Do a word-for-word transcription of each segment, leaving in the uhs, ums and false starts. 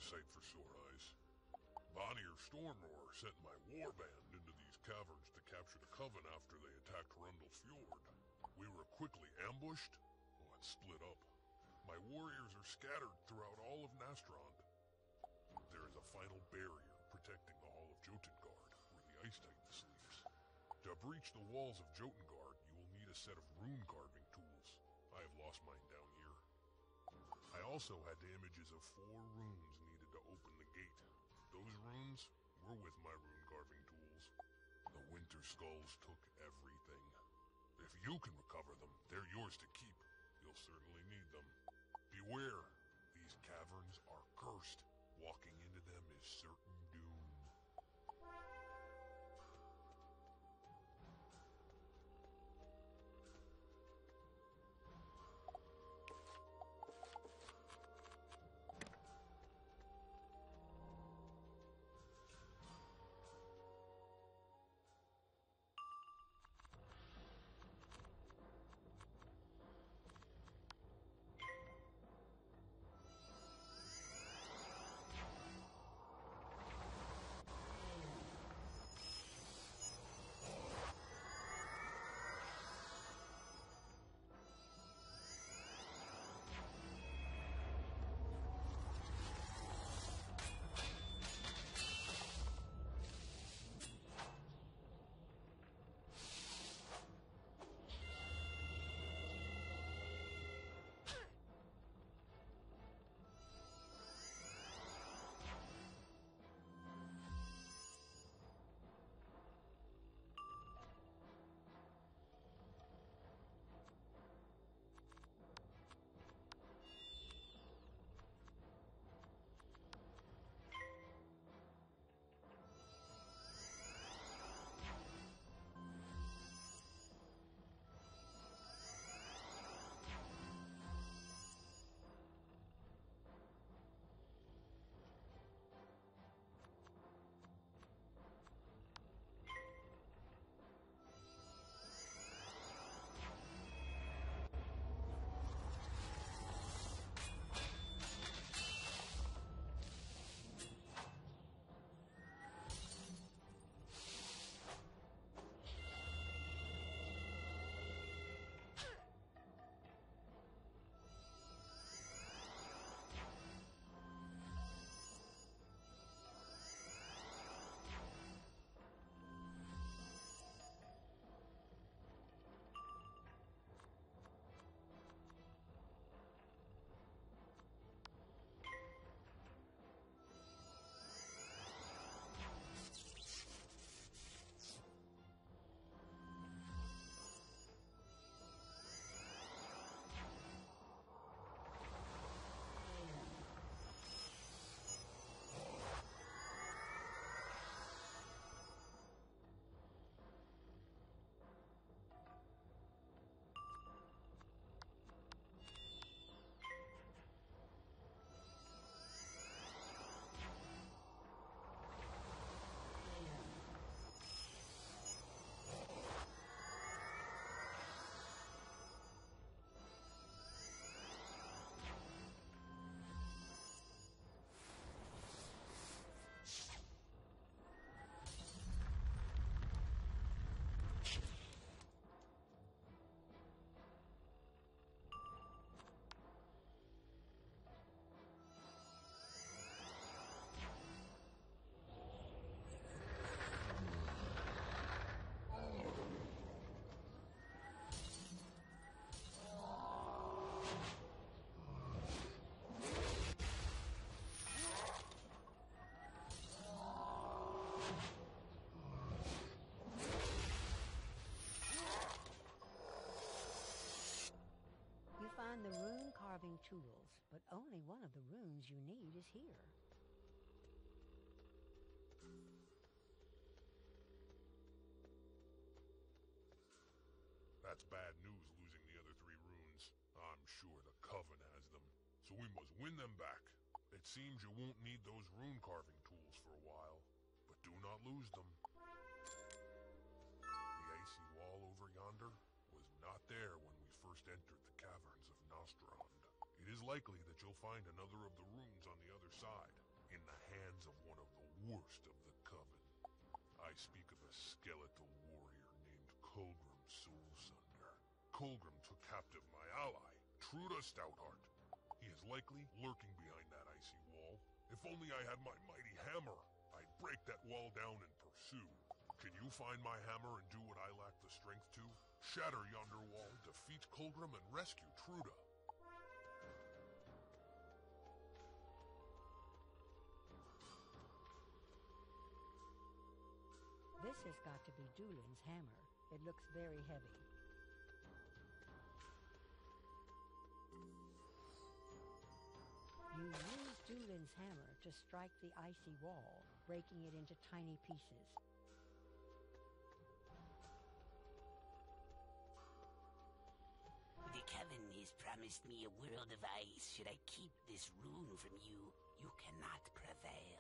sight for sore eyes. Bonnier Stormroar sent my warband into these caverns to capture the Coven after they attacked Rundle Fjord. We were quickly ambushed, oh, and split up. My warriors are scattered throughout all of Nastrand. There is a final barrier protecting the Hall of Jotengard, where the Ice Titan sleeps. To breach the walls of Jotengard, you will need a set of rune carving tools. I have lost mine down here. I also had the images of four runes needed to open the gate. Those runes were with my rune carving tools. The Winter Skulls took everything. If you can recover them, they're yours to keep. You'll certainly need them. Beware, these caverns are cursed. Walking into them is certain doom. Find the rune carving tools, but only one of the runes you need is here. That's bad news, losing the other three runes. I'm sure the Coven has them, so we must win them back. It seems you won't need those rune carving tools for a while, but do not lose them. The icy wall over yonder was not there when we first entered the caverns of Nastrand. It is likely that you'll find another of the runes on the other side. in the hands of one of the worst of the Coven. I speak of a skeletal warrior named Colgrim Soulsunder. Colgrim took captive my ally, Truda Stoutheart. He is likely lurking behind that icy wall. If only I had my mighty hammer, I'd break that wall down and pursue. Can you find my hammer and do what I lack the strength to? Shatter yonder wall, defeat Colgrim, and rescue Truda. This has got to be Dulin's hammer. It looks very heavy. You use Dulin's hammer to strike the icy wall, breaking it into tiny pieces. The Coven has promised me a world of ice. Should I keep this rune from you, you cannot prevail.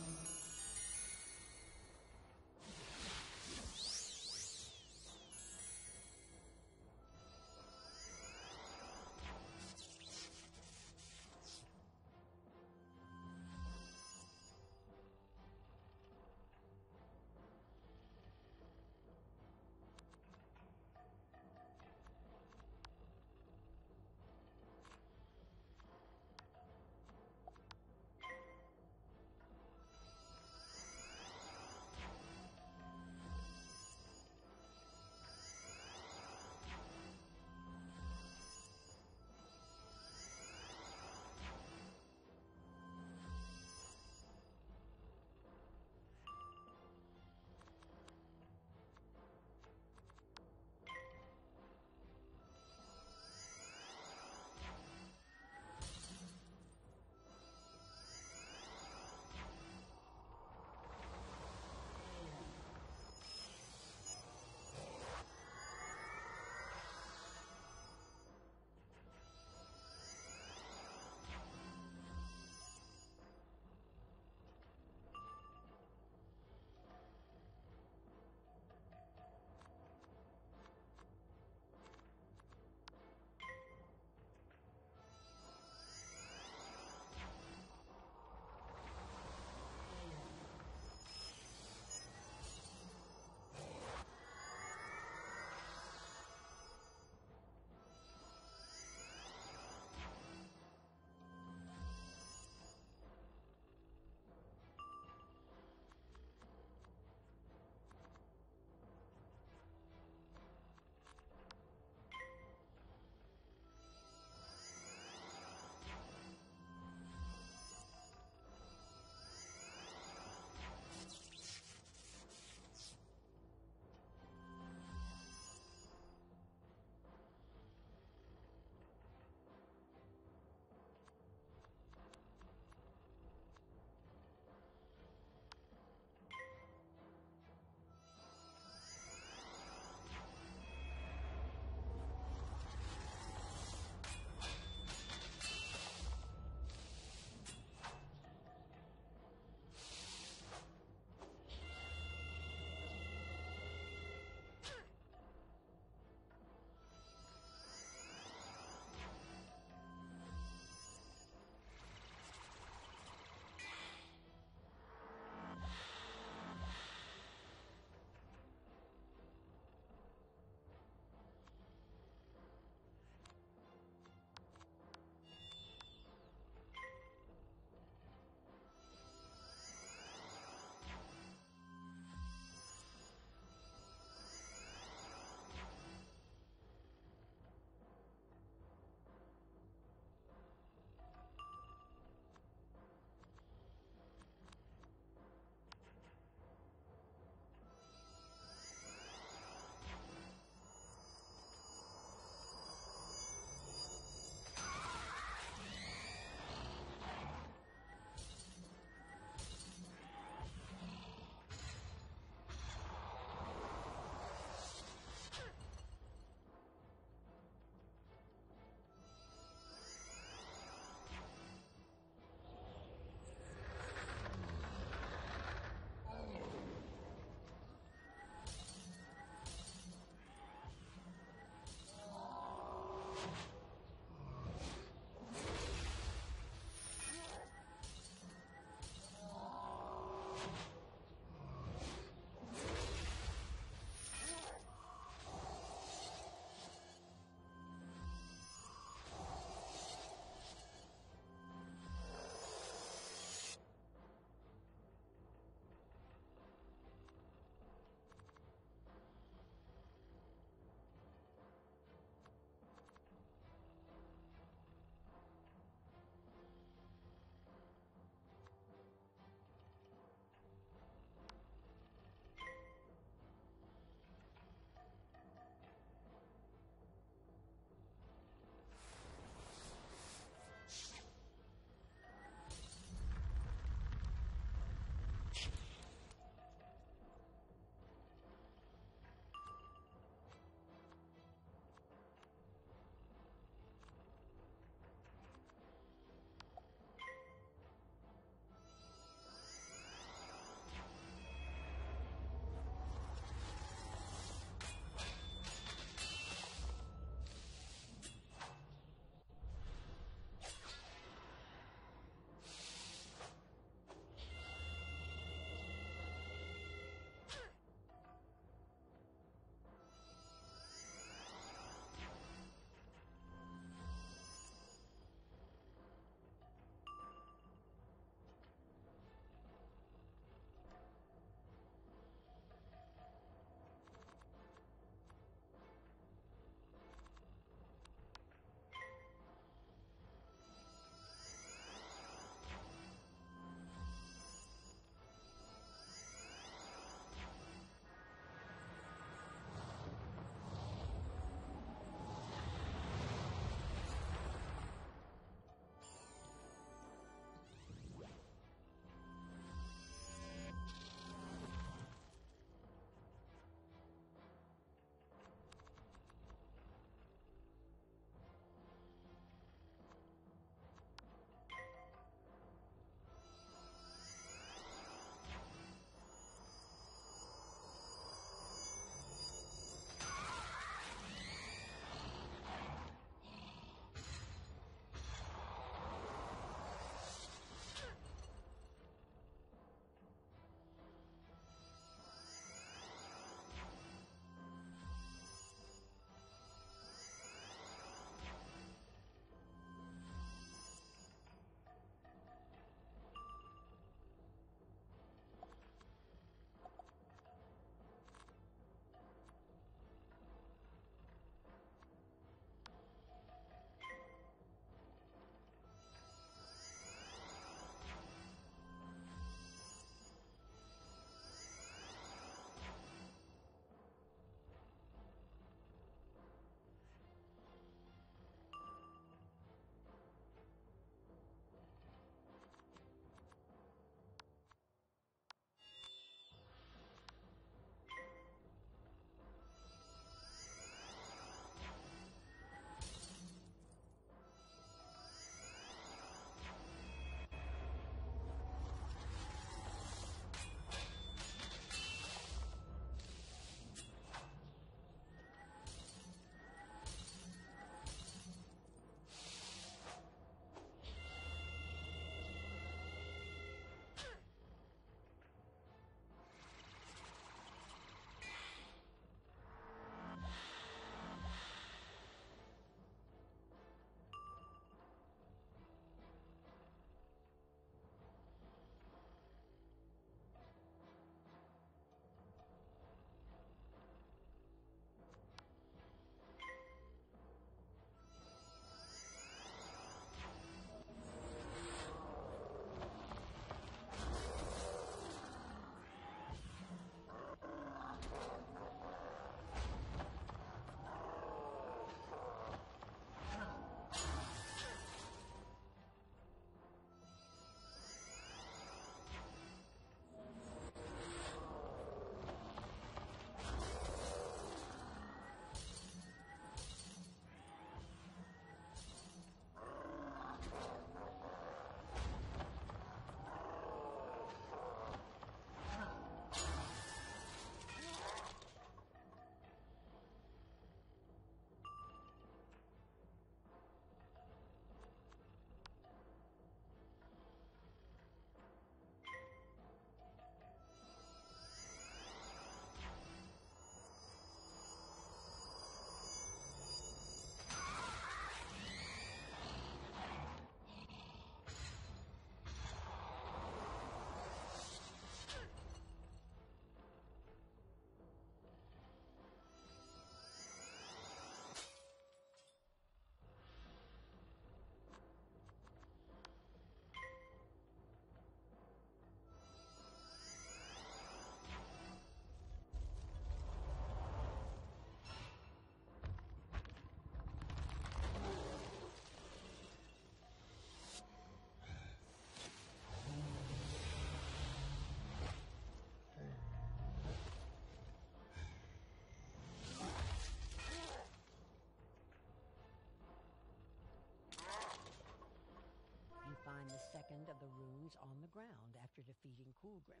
the runes on the ground after defeating Kulgrim.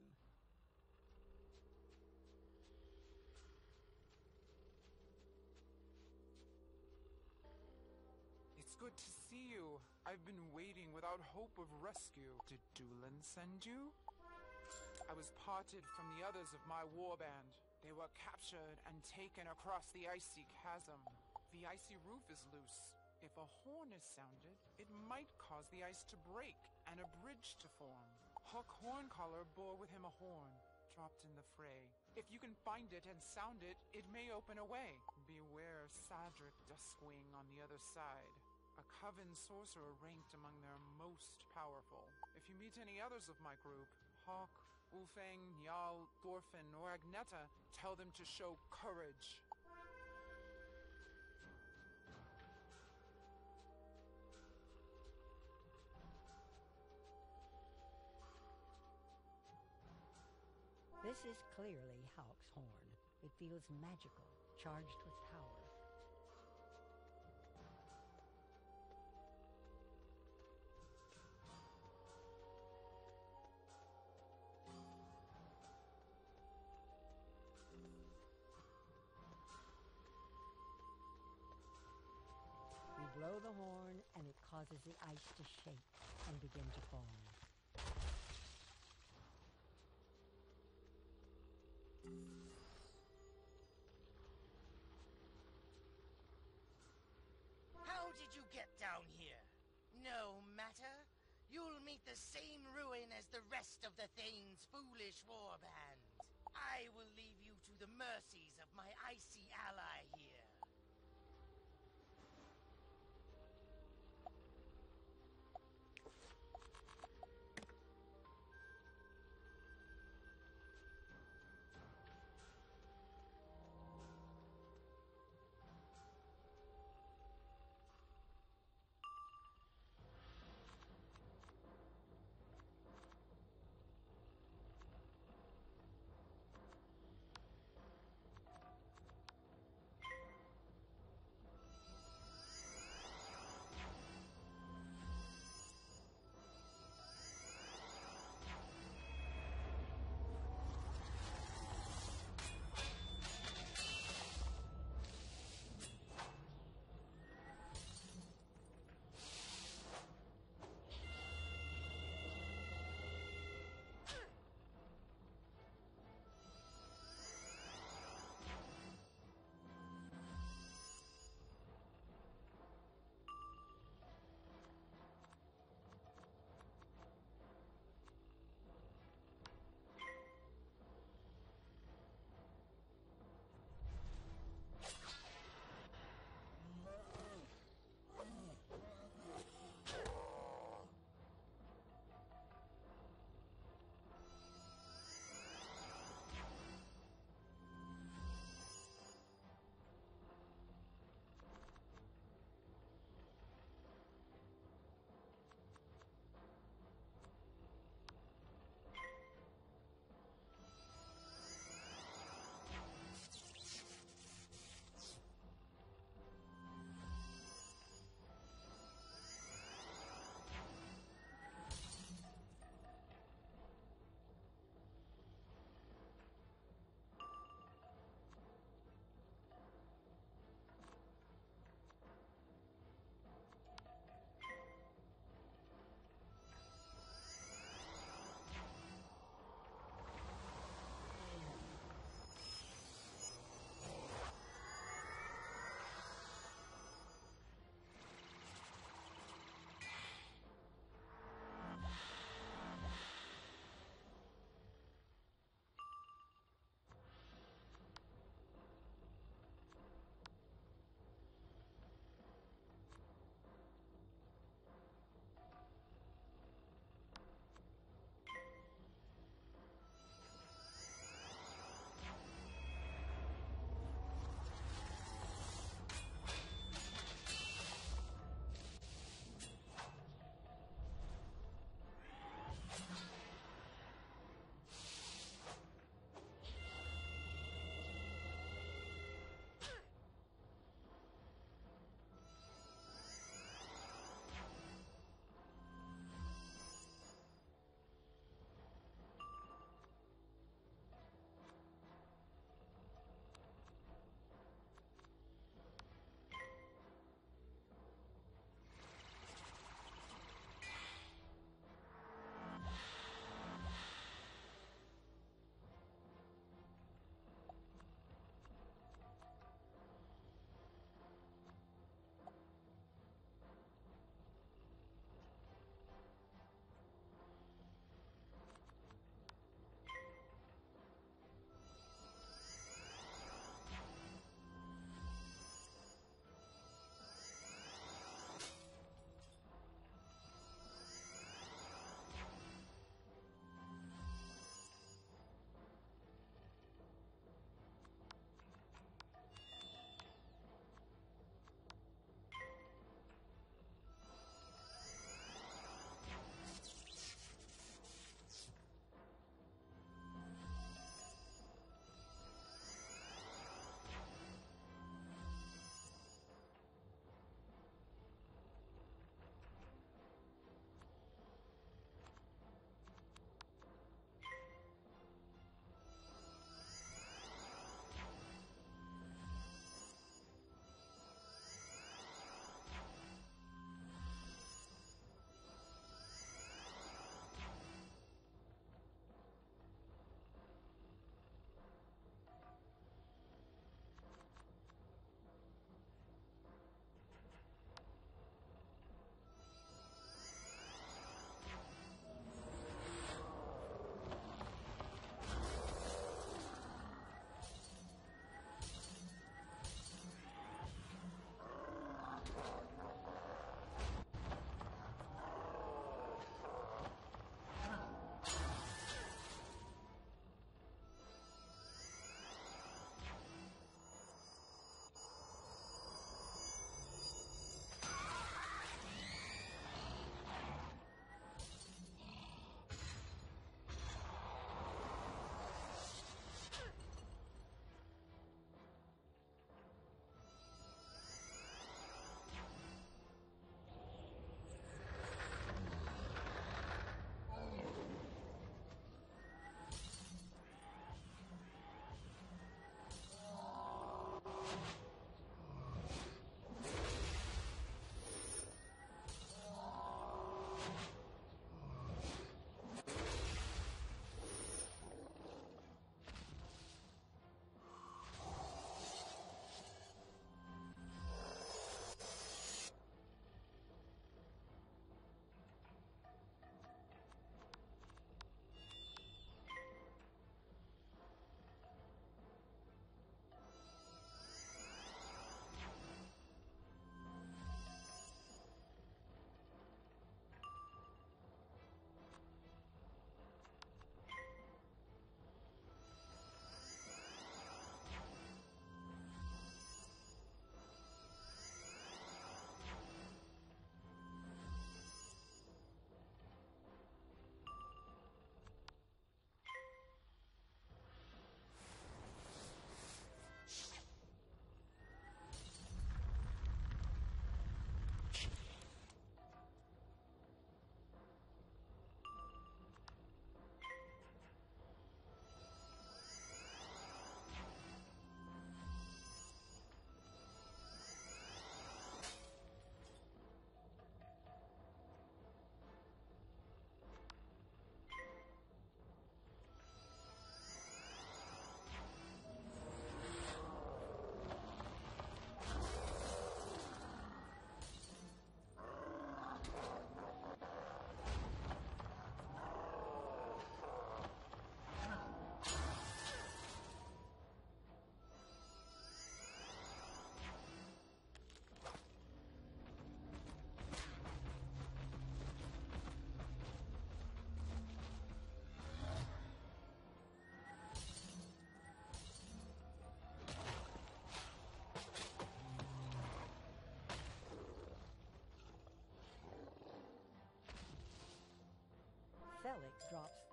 It's good to see you. I've been waiting without hope of rescue. Did Dulin send you? I was parted from the others of my warband. They were captured and taken across the icy chasm. The icy roof is loose. If a horn is sounded, it might cause the ice to break and a bridge to form. Huck Horncaller bore with him a horn, dropped in the fray. If you can find it and sound it, it may open a way. Beware Sadric Duskwing on the other side. A coven sorcerer ranked among their most powerful. If you meet any others of my group, Hawk, Ulfang, Njal, Thorfinn, or Agneta, tell them to show courage. This is clearly Hawk's horn. It feels magical, charged with power. You blow the horn, and it causes the ice to shake and begin to fall. How did you get down here? No matter. You'll meet the same ruin as the rest of the Thane's foolish warband. I will leave you to the mercies of my icy ally here.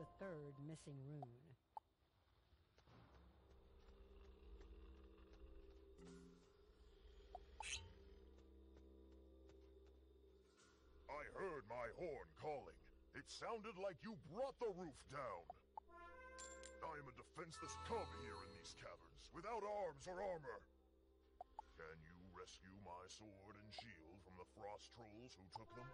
the third missing rune. I heard my horn calling. It sounded like you brought the roof down. I am a defenseless cub here in these caverns, without arms or armor. Can you rescue my sword and shield from the frost trolls who took them?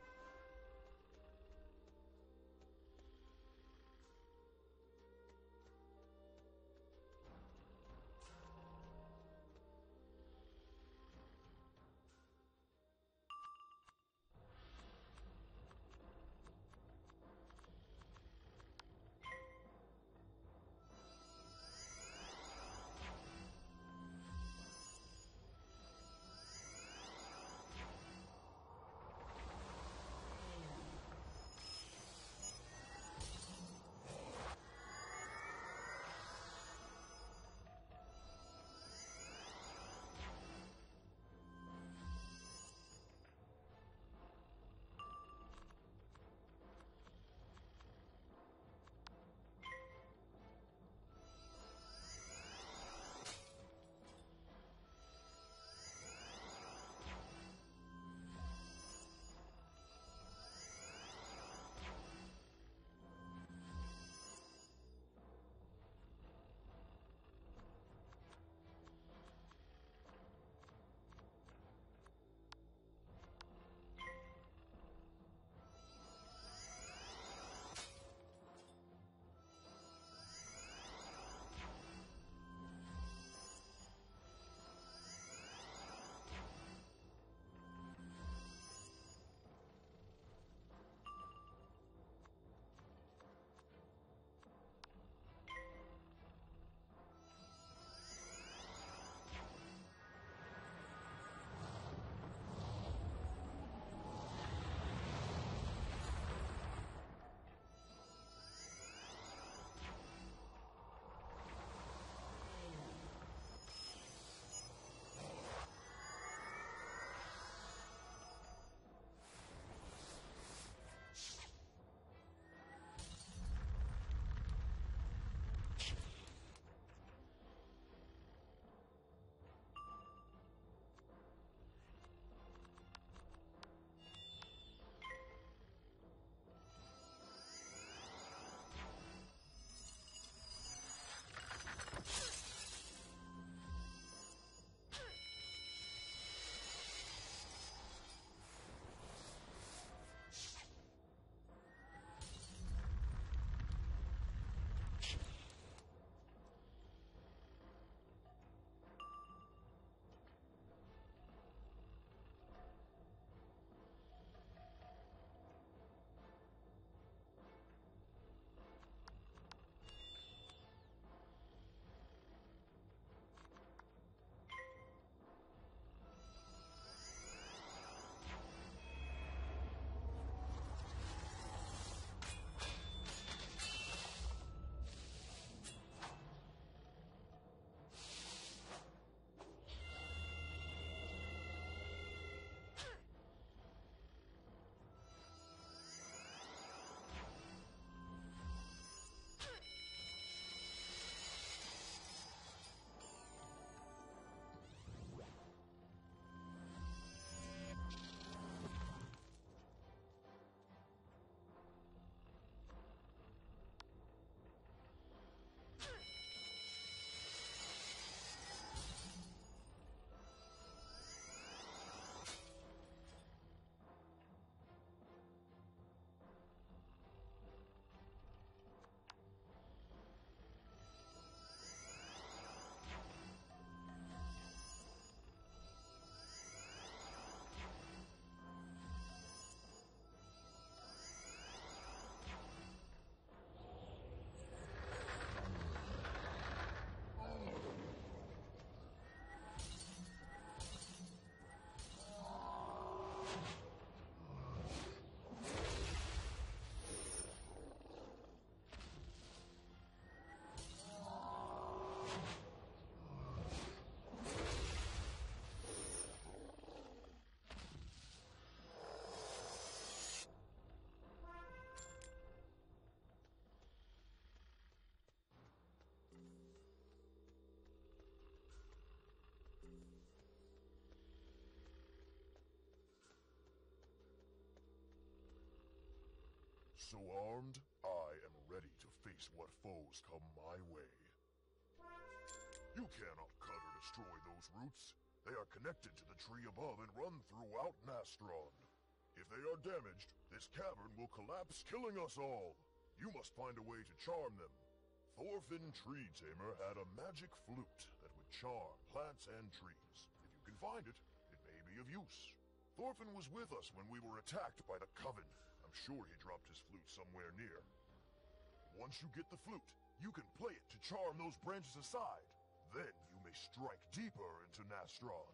So armed, I am ready to face what foes come my way. You cannot cut or destroy those roots. They are connected to the tree above and run throughout Nastron. If they are damaged, this cavern will collapse, killing us all. You must find a way to charm them. Thorfinn Tree Tamer had a magic flute that would charm plants and trees. If you can find it, it may be of use. Thorfinn was with us when we were attacked by the Coven. I'm sure he dropped his flute somewhere near. Once you get the flute, you can play it to charm those branches aside. Then you may strike deeper into Nastrond.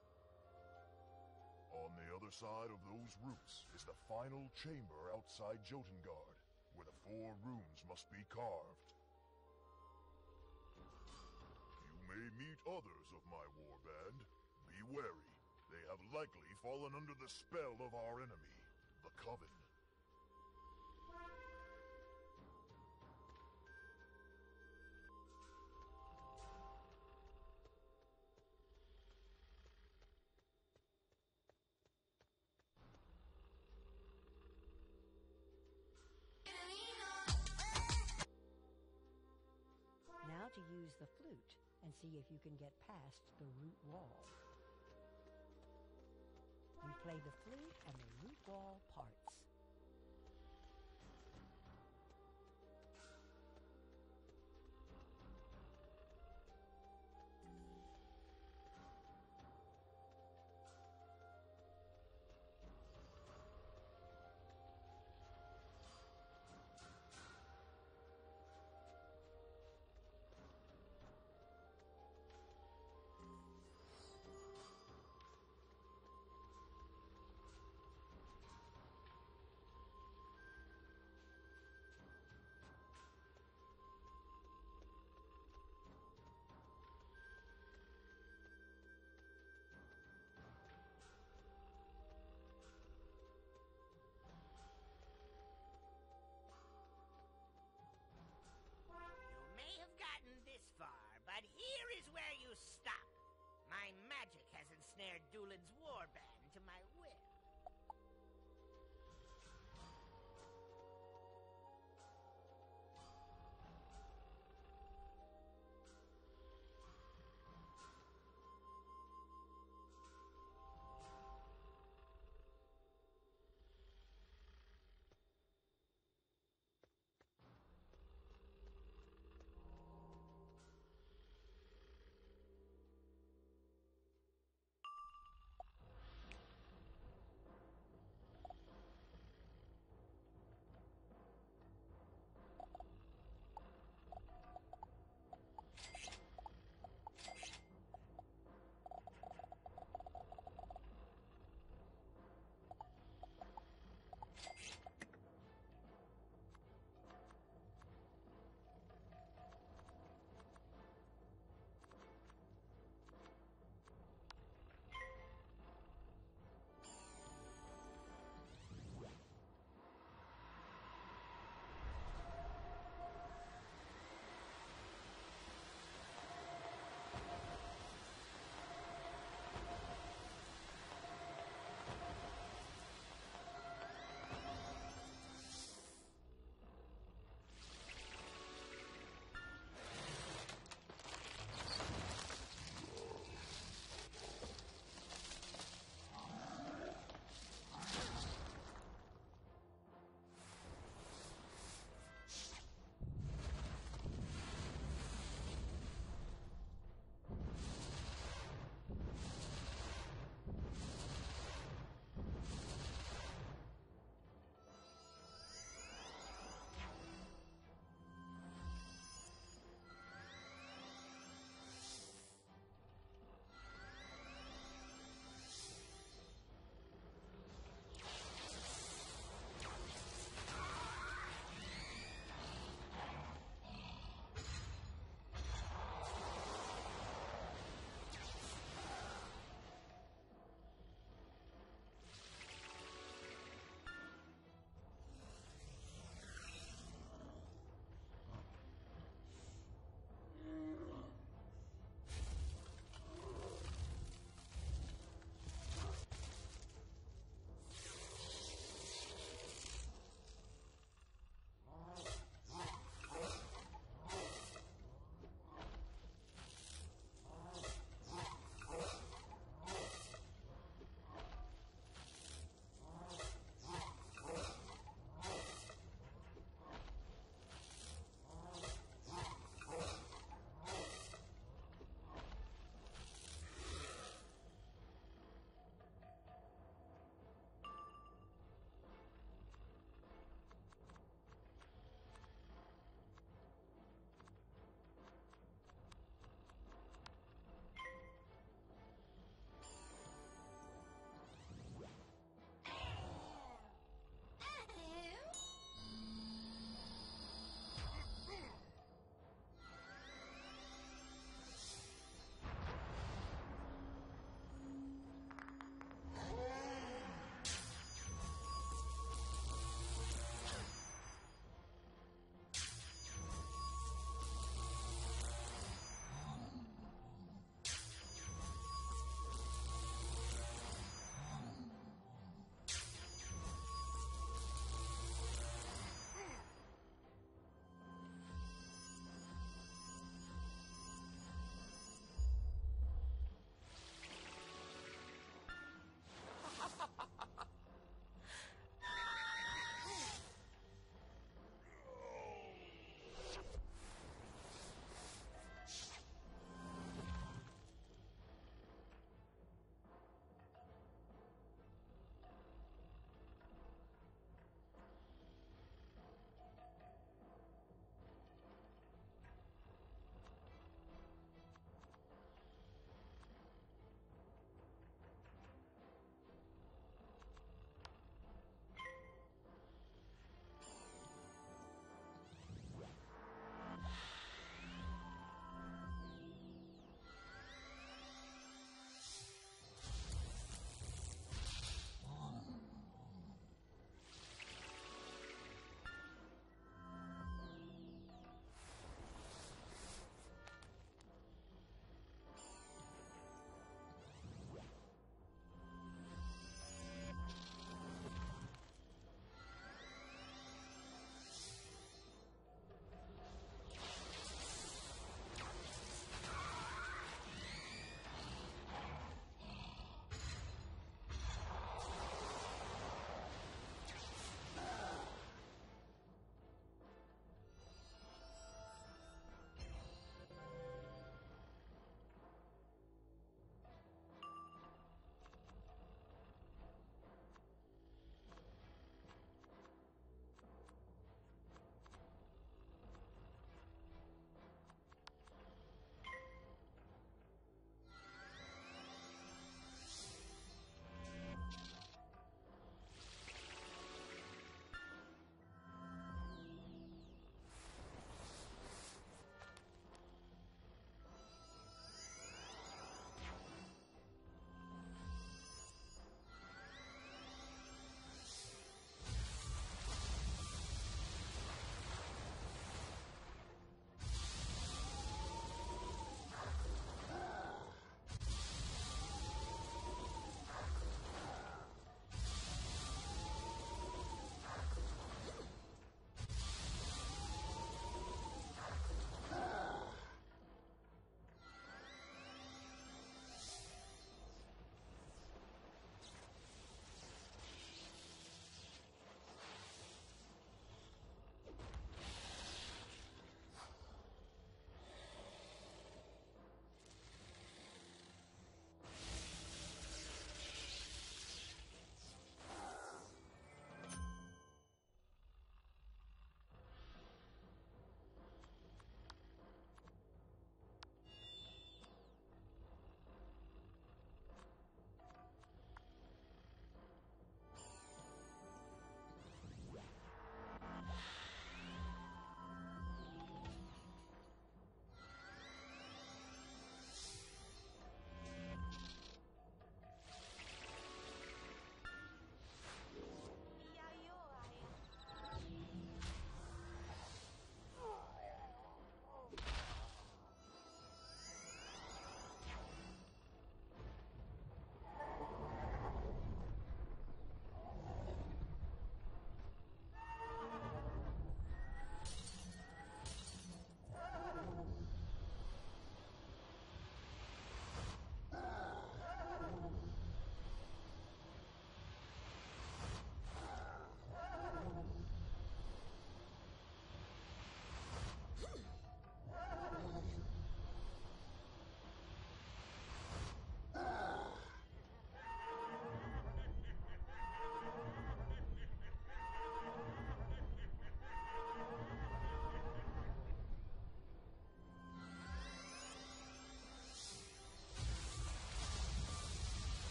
On the other side of those roots is the final chamber outside Jotengard, where the four runes must be carved. You may meet others of my warband. Be wary. They have likely fallen under the spell of our enemy, the Coven. Now to use the flute and see if you can get past the root wall. You play the flute and the root wall parts.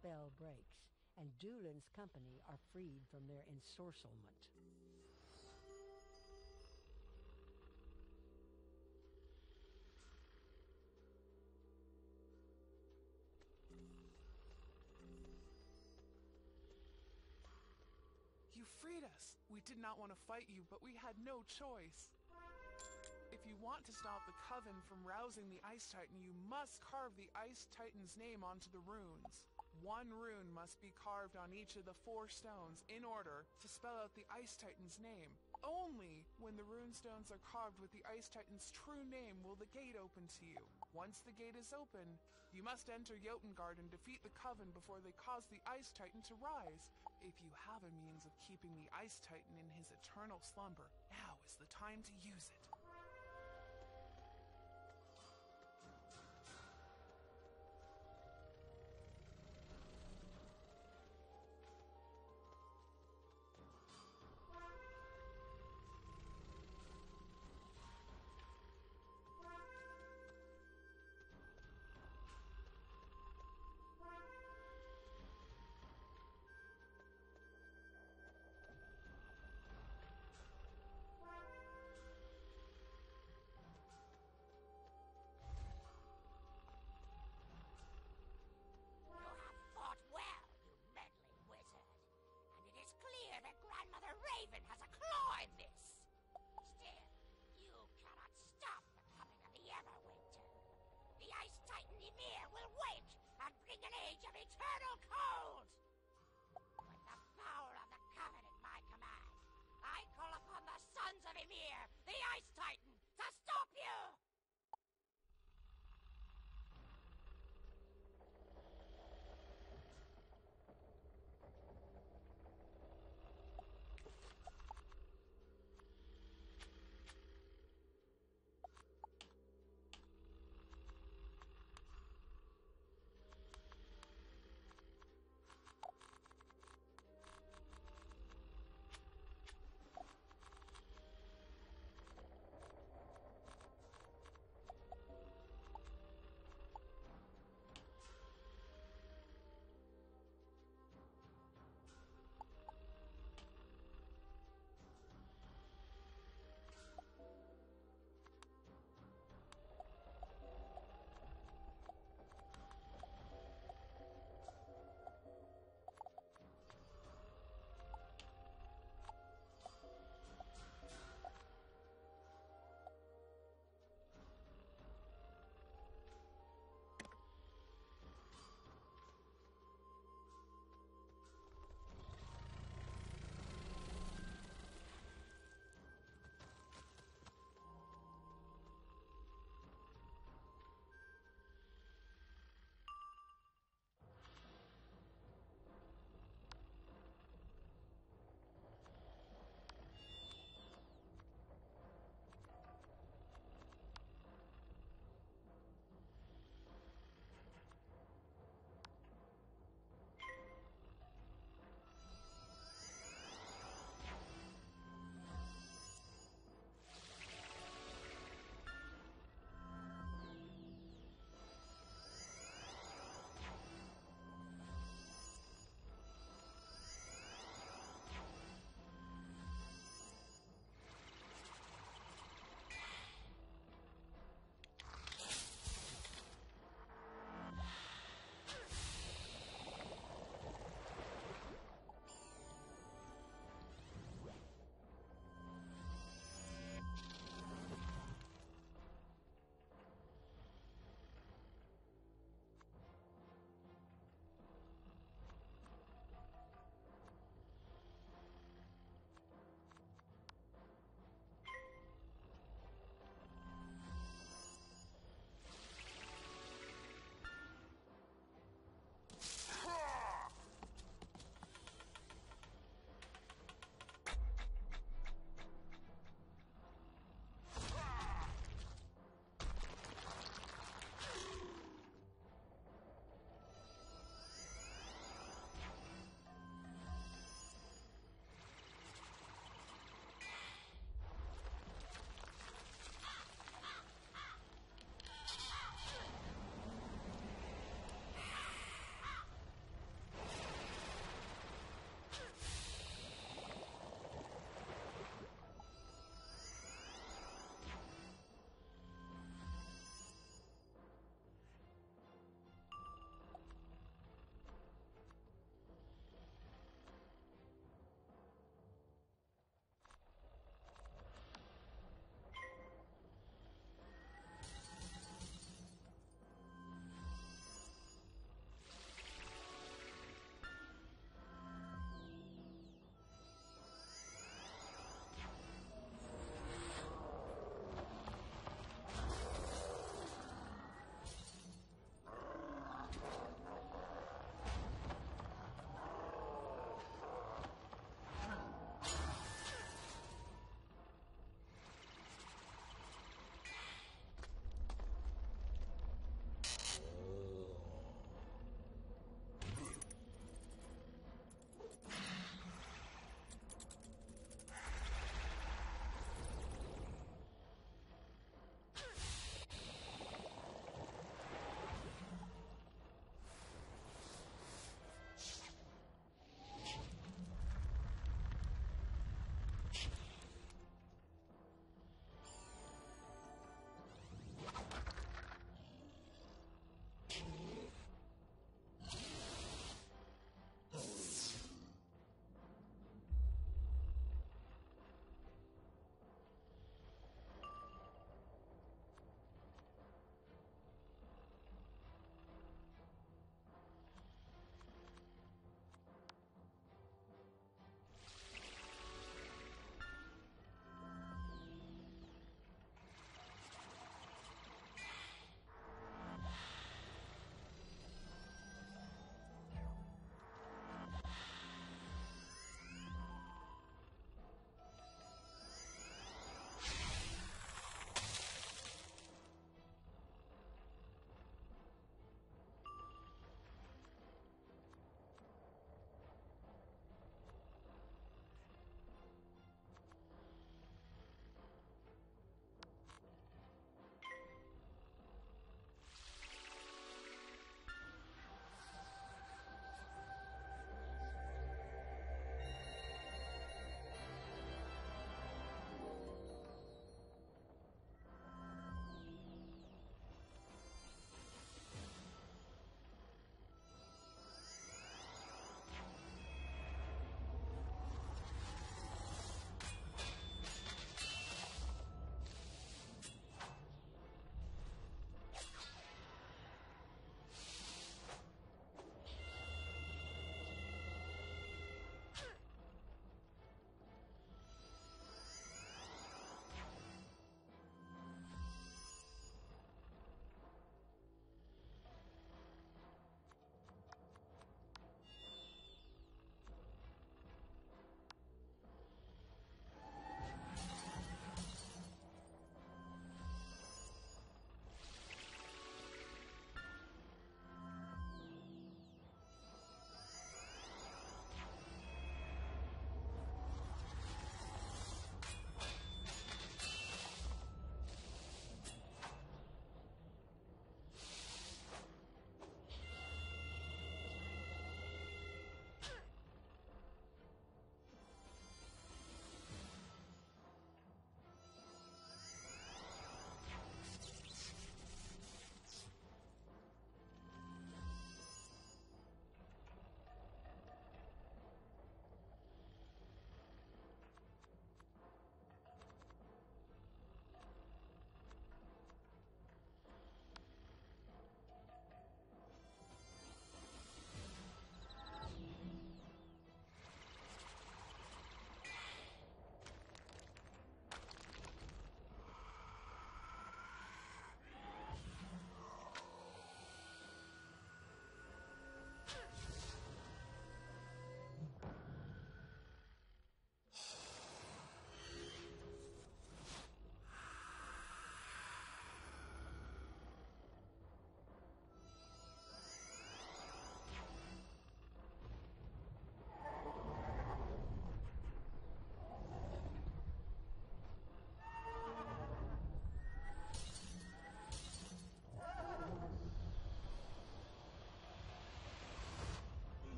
spell breaks, and Doolin's company are freed from their ensorcelment. You freed us. We did not want to fight you, but we had no choice. If you want to stop the Coven from rousing the Ice Titan, you must carve the Ice Titan's name onto the runes. One rune must be carved on each of the four stones in order to spell out the Ice Titan's name. Only when the rune stones are carved with the Ice Titan's true name will the gate open to you. Once the gate is open, you must enter Jotengard and defeat the Coven before they cause the Ice Titan to rise. If you have a means of keeping the Ice Titan in his eternal slumber, now is the time to use it.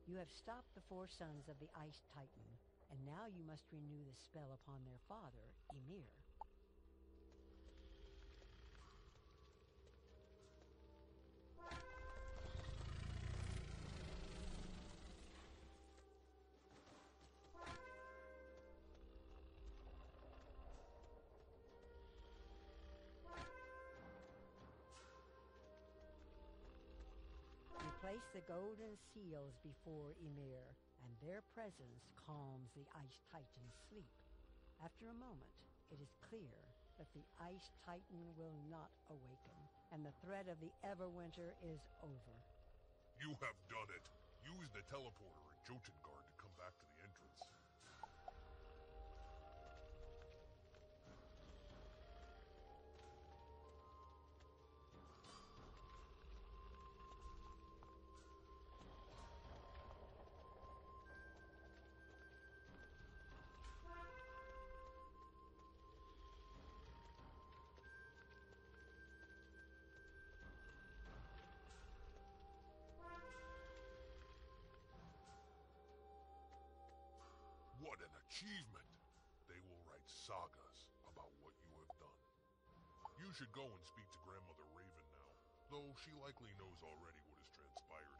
You have stopped the four sons of the Ice Titan, and now you must renew the spell upon their father, Ymir. Place the golden seals before Ymir, and their presence calms the Ice Titan's sleep. After a moment, it is clear that the Ice Titan will not awaken, and the threat of the Everwinter is over. You have done it. Use the teleporter at Jotengard to come back to the entrance. What an achievement! They will write sagas about what you have done. You should go and speak to Grandmother Raven now, though she likely knows already what has transpired.